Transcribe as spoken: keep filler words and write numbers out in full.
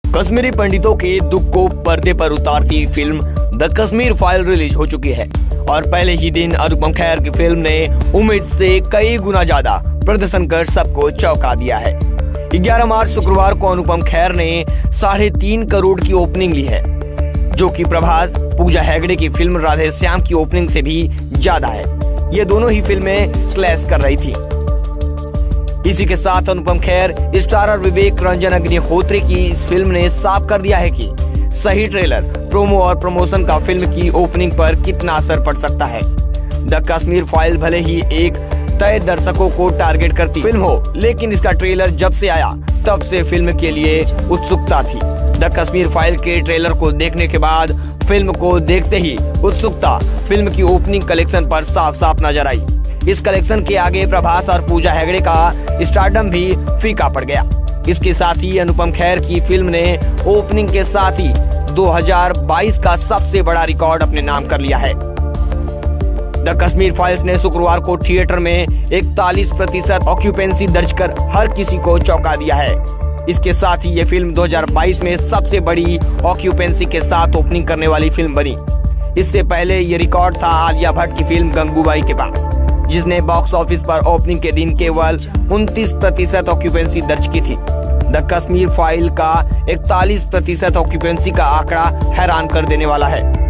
कश्मीरी पंडितों के दुख को पर्दे पर उतारती film the Kashmir file release हो चुकी है और पहले ही दिन अनुपम खेर की फिल्म ने उम्मीद से कई गुना ज्यादा प्रदर्शन कर सबको चौंका दिया है। ग्यारह मार्च शुक्रवार को अनुपम खेर ने साढ़े तीन करोड़ की ओपनिंग ली है, जो कि प्रभास पूजा हेगड़े की फिल्म राधे श्याम की ओपनिंग से भी ज्यादा है। ये दोनों ही फिल्में क्लैश कर रही थी। इसी के साथ अनुपम खेर स्टारर विवेक रंजन अग्निहोत्री की इस फिल्म ने साफ कर दिया है कि सही ट्रेलर, प्रोमो और प्रमोशन का फिल्म की ओपनिंग पर कितना असर पड़ सकता है। द कश्मीर फाइल भले ही एक तय दर्शकों को टारगेट करती फिल्म हो, लेकिन इसका ट्रेलर जब से आया तब से फिल्म के लिए उत्सुकता थी। द कश्मीर फाइल के ट्रेलर को देखने के बाद फिल्म को देखते ही उत्सुकता फिल्म की ओपनिंग कलेक्शन पर साफ साफ नजर आई। इस कलेक्शन के आगे प्रभास और पूजा हेगड़े का स्टारडम भी फीका पड़ गया। इसके साथ ही अनुपम खेर की फिल्म ने ओपनिंग के साथ ही दो हज़ार बाईस का सबसे बड़ा रिकॉर्ड अपने नाम कर लिया है। द कश्मीर फाइल्स ने शुक्रवार को थिएटर में इकतालीस प्रतिशत ऑक्यूपेंसी दर्ज कर हर किसी को चौंका दिया है। इसके साथ ही ये फिल्म दो हज़ार बाईस में सबसे बड़ी ऑक्यूपेंसी के साथ ओपनिंग करने वाली फिल्म बनी। इससे पहले ये रिकॉर्ड था आलिया भट्ट की फिल्म गंगूबाई के पास, जिसने बॉक्स ऑफिस पर ओपनिंग के दिन केवल उनतीस प्रतिशत ऑक्यूपेंसी दर्ज की थी। द कश्मीर फाइल का इकतालीस प्रतिशत ऑक्यूपेंसी का आंकड़ा हैरान कर देने वाला है।